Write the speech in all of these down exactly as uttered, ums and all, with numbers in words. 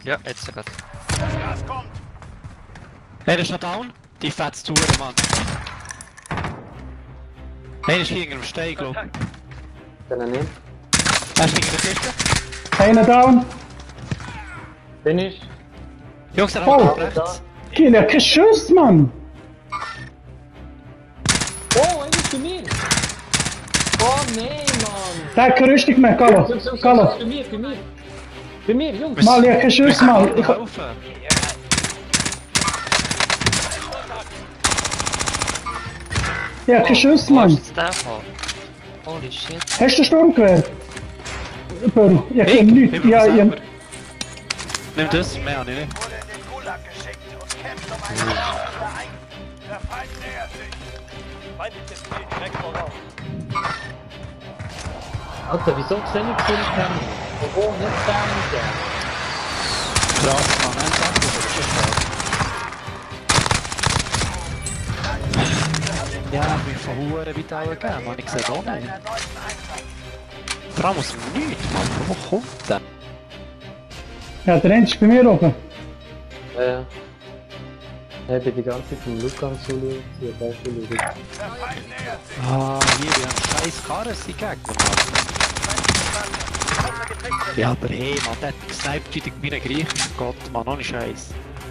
Ja, jetzt gerade. Einer ist noch down. Die fetzt zu, Mann. Einer ist hinter dem Stein, glaub ich. Kann er nicht. Er ist hinter der Kiste. Einer down. Bin ich? Jungs, der Oh. hat rechts. Kill, ja, kein Schuss, Mann. Oh, einer ist bei mir! Oh nein, Mann! Der hat keine Rüstung mehr, Gallo. So, so, so, Gallo. Bei mir, bei mir! Bei mir, Jungs! Mal, ich hab keinen Schuss, mal. Ich, Helfen. ich hab keinen Schuss, Wo Mann. ist jetzt der von? Holy shit. Hast du Sturmgewehr? Bro, ich hab Ich? nichts. Ich bin Ja, selber. ich... Nimm das, mehr habe ich nicht. Wurde in den Gulag geschickt und kämpft um einen Nachfolger ein. Der Feind nähert sich. Feindliches Ziel direkt voraus. Alter, wieso sehe ich viel Kämpfe? Oh, nicht Kämpfe! Krass, Mann. Ein Sack ist aber schon stark. Ja, ich bin von Huren weit auch gegeben, Mann. Ich sehe auch nicht. Vor allem aus dem Nichts, Mann. Wo kommt der? Ja, der Rennt ist bei mir oben. Ja, ja. Ich bin die ganze Zeit vom Lukas zuschauen, ich hab auch zuschauen. Der Feind nähert sich. Ah, hier, wir haben scheiß Karren, sie Gegner, Mann. Ja, aber hey, Mann, der hat gesniped wie ein griechischer Gott, Mann, ohne Scheiß.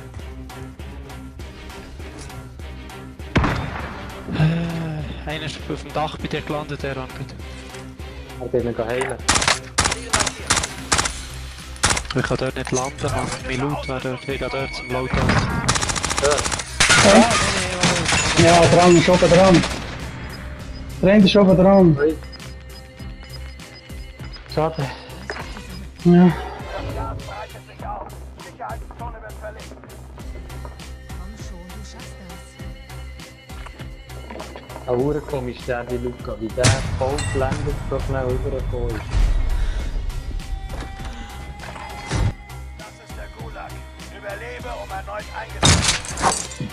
Äh, einer ist auf dem Dach bei dir gelandet, der Ranked. Ich bin ihn heilen. Ich kann dort nicht landen, Mann. Mein Loot wäre dort, ich gehe dort zum Loothaus. Ja. Ja, dran, ist oben dran. Der Rennt ist oben dran. Ui. Schade. Ja. Das Gas breitet sich aus. Sicherheitszone wird verlegt. Komm schon, du schaffst das. Ein Hure komisch, der die Luca, wie der voll blendet so schnell rübergekommen ist. Das ist der Gulag. Überlebe, um erneut eingesetzt zu werden.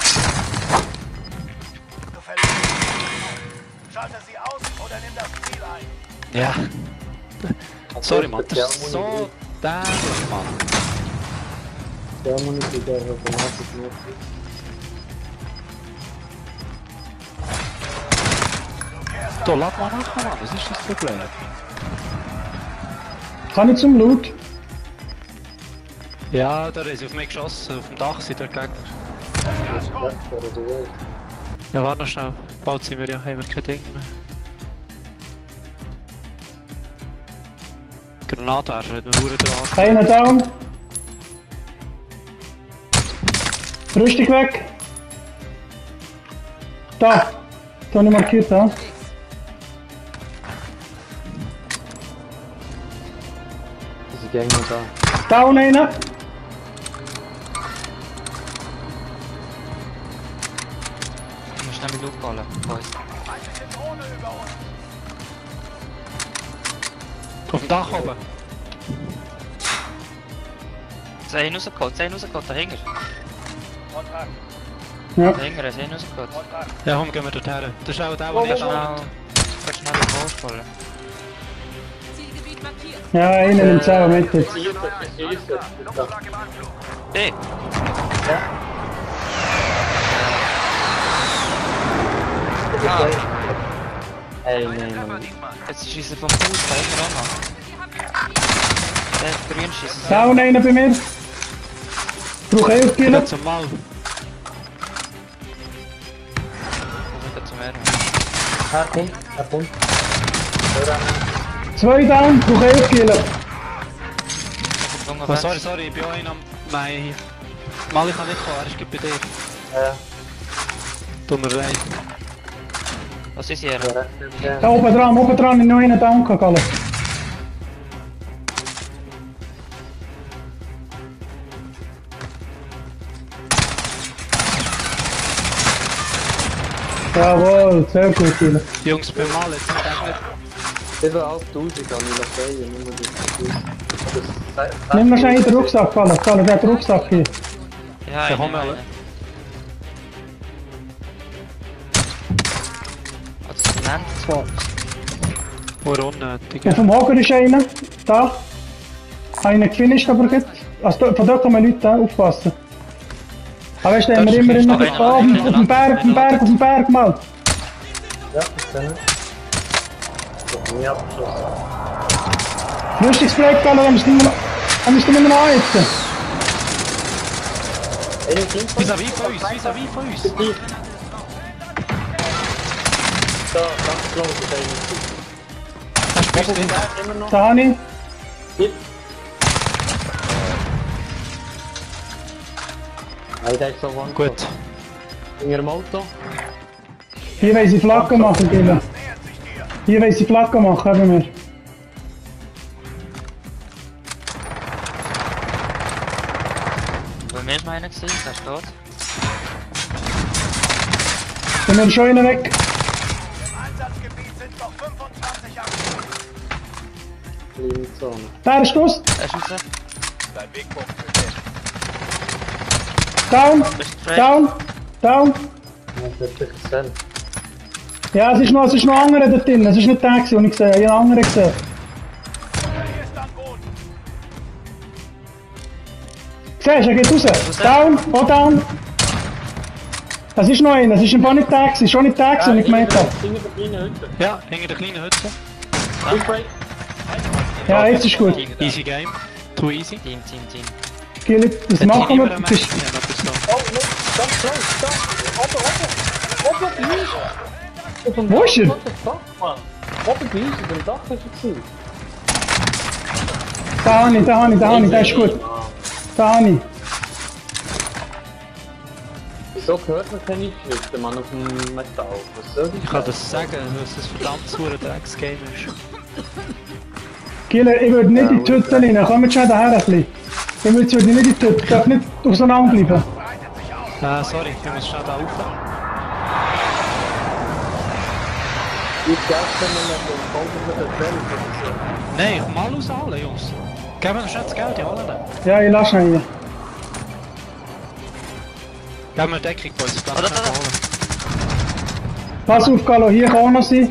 Du verlierst. Schalte sie aus oder nimm das Ziel ein. Ja. Sorry, Mann, das ist so dämlich, Mann. Der muss nicht in der Automatik nutzen. Da, lad mal nach, Mann, was ist das Problem? Kann ich zum Loot? Ja, da ist auf mich geschossen, auf dem Dach sind der Gegner. Das ist weg, oder du willst. Ja, warte noch schnell. Bald sind wir ja, haben wir kein Ding mehr. Granate hast du, wenn wir Uhren dran. Einer down. Rüstung weg. Da. Da habe ich markiert, da. Diese Gänge da. Down einer. Ich muss schnell mit Loot holen, Boys. Feindliche Drohne über uns. Auf dem Dach oben. Sie haben rausgeholt, sie haben rausgeholt, dahinter. Kontakt. Ja. Dahinter, sie haben rausgeholt. Kontakt. Ja, komm, gehen wir dorthin. Das ist auch der, Oh, der nicht schnell. schnell. Kannst schnell den Post holen. Zielgebiet markiert. Ja, einer nimmt selber mit jetzt. Schießen, schießen. Luftschlag im Anflug. Hey! Ja. Ey, nein, Mann. Jetzt schießt er vom Fuß, da hinten auch noch. Der hat grün schießen. Down einer bei mir. Brauche elf Kilo. Wieder zum Mal. Wieder zum Ärmel. Er kommt, er kommt. Zwei down, brauche elf Kilo. Oh, sorry, sorry, ich bin auch einer am... Nein. Mal, ich kann nicht kommen, er ist gerade bei dir. Ja, Tut mir leid. Was ist hier? ja, ja. Da oben dran, oben dran, ich noch einen down gehabt, Gallo. Jawohl, sehr gut, Kilo. Jungs, beim Mal jetzt nicht echt siebeneinhalbtausend habe ich noch Ferien, nur das. Das- Nimm noch schnell den Rucksack, Gallo. Gallo, der hat den Rucksack hier. Ja, Ja, ich komm nehme mal. einen. Was ist das genannt? Nur unnötig. Auf dem Hocker ist einer. Da. Einer gefinisht, aber geht. Also da- von dort kommen Leute, äh, aufpassen. Aber weißt du, da haben Das wir ist immer immer... richtig. Oh, auf dem- auf dem Berg, auf dem Berg, auf dem Berg mal. Ja, ich sehe nicht. Ich hab nie abgeschossen. Rüstungsbreak, Gallo, dann müssen wir dann müssen wir noch anheizen. Ey, ich bin Vis-à-vis von uns, vis-à-vis von uns. Da, ganz close, ist eigentlich. Hast du gewusst, Immer noch. Da habe ich. Hier. Nein, der ist so one. Gut. In ihrem Auto. Hier wollen sie Flagge machen, Gilla. Hier wollen sie Flagge machen, haben wir. Bei mir ist mal einer gesehen, der steht. Sind wir schon einen weg. Im Einsatzgebiet sind noch fünfundzwanzig aktiv. Kleine Zone. Der ist Schuss. Er ist raus. Dein Wegpunkt besetzt. Down. Bist du Down. Down. Ja, das ist sicher Cell. Ja, es ist noch, es ist noch ein anderer dort drin. Es ist nicht der, gewesen, den ich gesehen habe. Ich habe einen anderen gesehen. Er ist am Boden. Siehst du, er geht raus. Down. Oh, down. Es ist noch einer. Es ist einfach nicht der, gewesen. Schon nicht der, gewesen, den ich gemeint habe. Hinter der kleinen Hütte. Ja, hinter der kleinen Hütte. Big Break. Ja, jetzt ist gut. Easy game. Too easy. Team, Team, Team. Gilly, das machen wir. Das ist, Ja, noch bis da. Oh, no, ganz close, da. Oben, oben. Oben bei uns. Auf dem Wo ist er? What the fuck, man? Oben bei uns, auf dem Dach ist er gewesen. da habe ich, da habe ich, da habe ich. Der ist gut. Da habe ich. Wieso hört man keine Schritte, Mann, auf dem Metall? Was soll ich Ich kann das sagen, dass es verdammt zu ein Drecksgame ist. Gilly, ich würde nicht in die Hütte rein. Kommt schon daher ein bisschen. Ich würde jetzt nicht in die Hütte. Ich darf nicht auseinanderbleiben. Ah, sorry, ich muss schnell da rauf. Ich glaube, wenn man nicht den Folgen mit der Welt oder so. Nein, ich mal aus alle, Jungs. Geben wir schnell das Geld, ja, alle. Ja, ich lasse ihn rein. Geben wir Deckung, Boys, ich darf Oder, schnell oder? holen. Pass auf, Gallo, hier kann auch noch sein.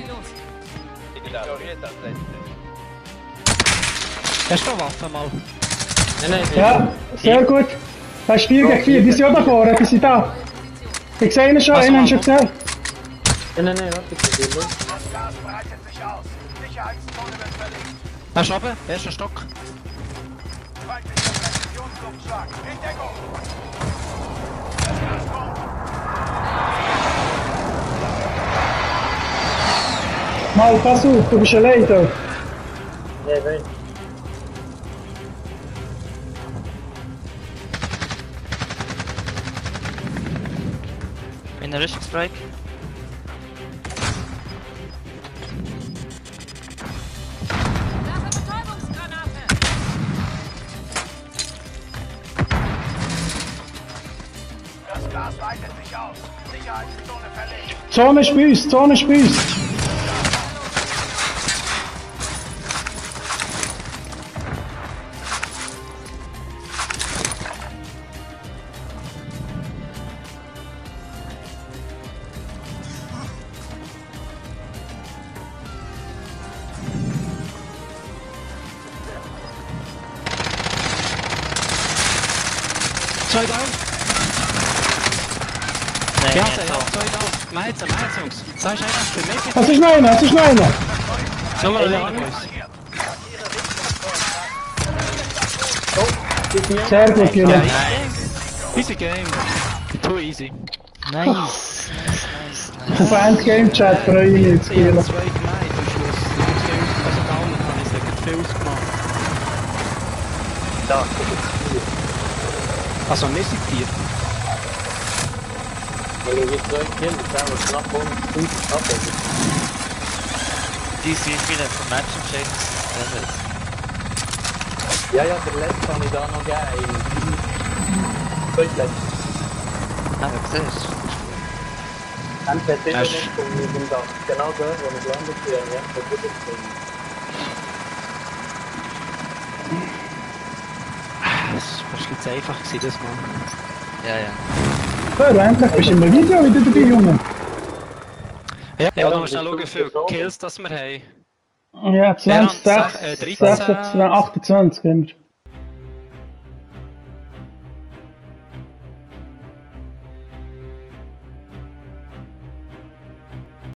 Hast du noch Waffen mal? Nein, nein, Ja, sehr gut. Das ist vier gegen vier. Die sind auch da vorne, die sind da. Ich sehe ihn schon, Was einen haben schon machen? gesehen. nein, nein, nein, warte, ich will nicht. Das Gas breitet sich aus. Sicherheitszone wird verlegt. Hast du oben? Erster Stock. Feindlicher Präzisionsluftschlag. In Deckung. Das Gas kommt. Mal, pass auf, du bist allein da. Nein, nein. In der Rüstungsbreak. Werfe Betäubungsgranate. Das Gas weitet sich aus. Sicherheitszone verlegt. Zone ist bei uns, Zone ist bei uns. Zwei down. Nein, Ja, nicht ja, so. zwei down. Meins, meins, Jungs. Zwei Scheiben, für mich. Es ist noch einer, es ist noch einer. Nummer alleine, Boys. Sehr gut, Gilly. Ja, easy game. Too easy. Nice. Nice, nice, nice. Auf Endgame Chat freue ich mich jetzt, Ich habe Gilly. zwei gemeint am Schluss. Ich muss gehen, also down habe ich sagen, viel ausgemacht. Da, das ist vier. Also, wir sind vier. Weil ich jetzt zwei Kills, das haben wir knapp hundertfünfzig abgegeben. Die sind wieder vom Match entschieden. Ja, ja, der letzte kann ich da noch geben. Zweitletzte. Ah, du siehst. M P T Hast- nicht von mir im Dach. Genau dort, wo ich gelandet bin, ja, das ist gut. Das war fast jetzt einfach gewesen, das Mal. Ja, ja. So, endlich bist du im Video wieder dabei, Junge. Ja, ja, dann dann mal bist schnell du schauen, wie viele betroffen. Kills das wir haben. Ja, zwanzig, Ja, sechs, äh, sechs, dreizehn. achtundzwanzig haben wir.